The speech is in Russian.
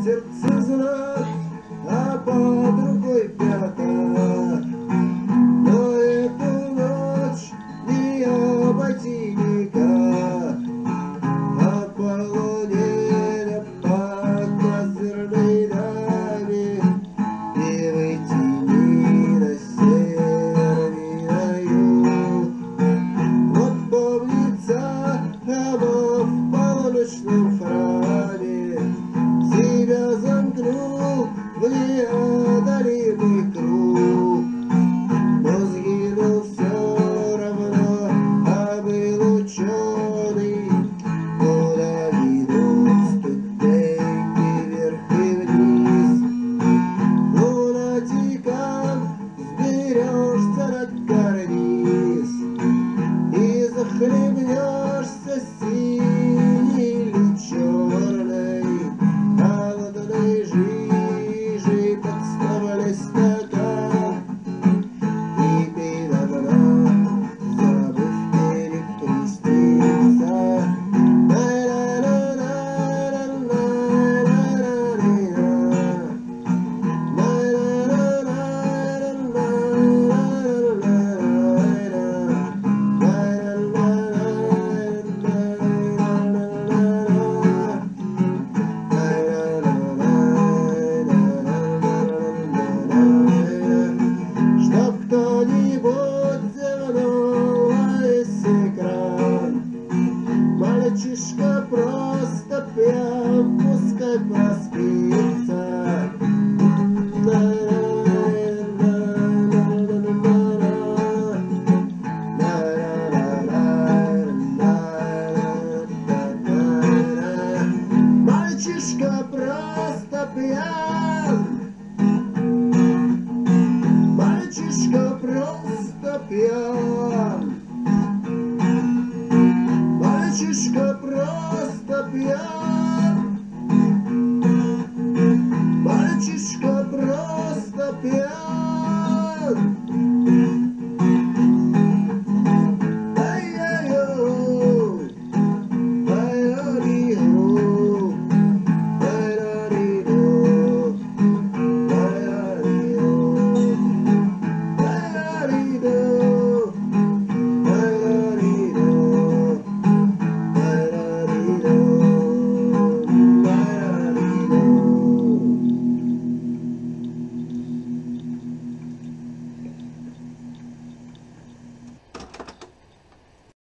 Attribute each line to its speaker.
Speaker 1: сердце знак, а под рукой пята. Но эту ночь не обойти никак, а по луне под лазерной даме не выйти ни на север, ни на юг. Вот помнится оно в полуночном храме, себя замкнул в неодолимый круг. Но сгинул все равно, а был ученый. Куда ведут ступеньки вверх и вниз? Лунатиком взберешься на карниз и захлебнешься синей или черной холодной жижей. Подставляй стакан и пей до дна, забыв перекреститься. Кто-нибудь завернул весь экран. Мальчишка просто пьян, пускай проспится. Мальчишка просто пьян. Мальчишка просто пьян. Мальчишка просто пьян.